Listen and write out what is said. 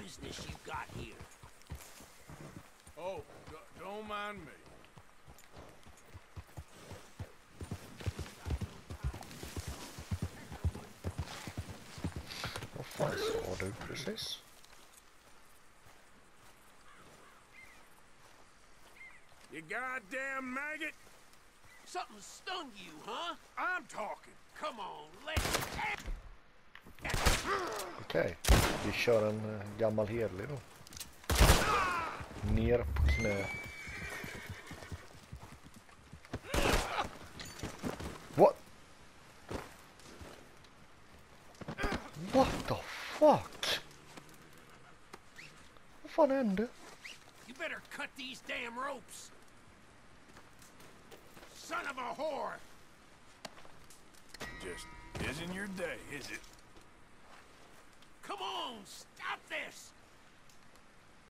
business you got here? Oh, don't mind me. Vad fan sa du precis? You goddamn maggot! Something stung you, huh? I'm talking. Come on, let's... Okej, vi kör en gammal hederlig då. Ner på knä. What? What the fuck? Vad fan hände? You better cut these damn ropes. Son of a whore! Just isn't your day, is it? Come on,